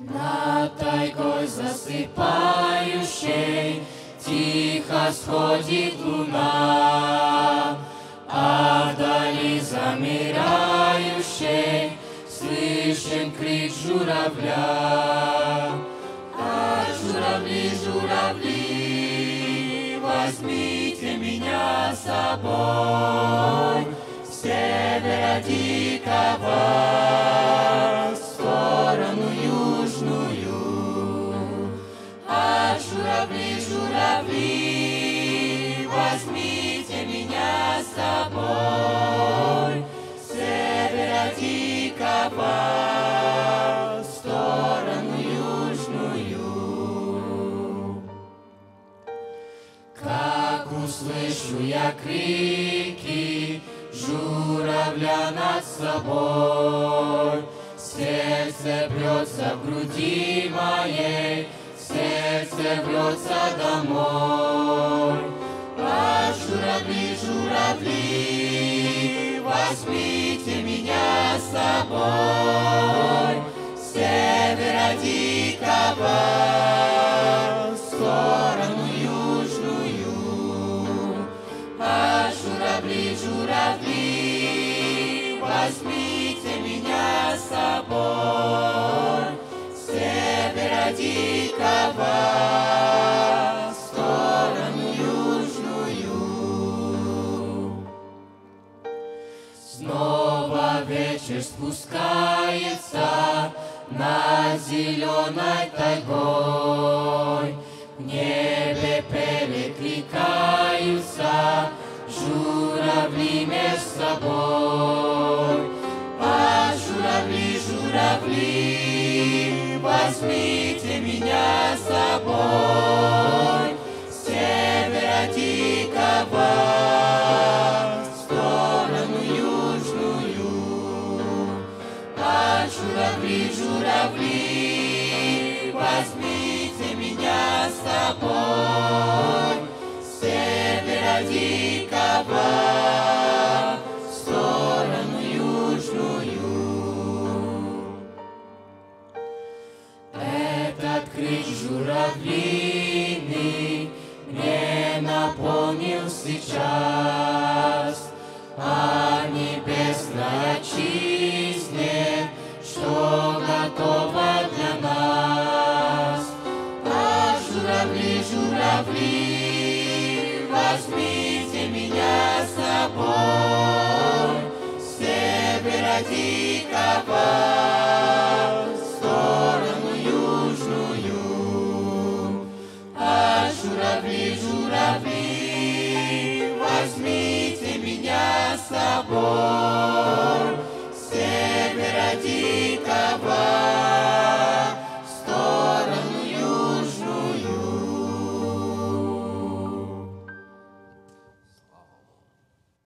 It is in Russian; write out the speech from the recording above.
Над тайгой засыпающей тихо сходит луна, а вдали замирающей слышен крик журавля. А журавли, журавли, возьмите меня с собой с севера дикого в сторону южную. А журавли, журавли, возьмите меня с собой с севера дикого в сторону южную. Как услышу я крики журавля над собой, сердце бьется в груди моей, сердце бьется домой. А журавли, журавли, возьмите меня с собой с севера дикого в сторону южную. А журавли, журавли, возьмите меня с собой с севера дикого в сторону южную. Снова вечер спускается над зеленой тайгой, в небе перекликаются журавли меж собой. А журавли, журавли, возьмите меня с собой с севера дикого в сторону южную. А журавли, журавли, возьмите меня с собой с севера дикого в сторону южную. Этот крик журавлиный мне напомнил сейчас о небесной отчизне, что готова для нас. А журавли, журавли, возьмите меня с собой с севера дикого в сторону южную. А журавли, журавли, возьмите меня с собой с севера дикого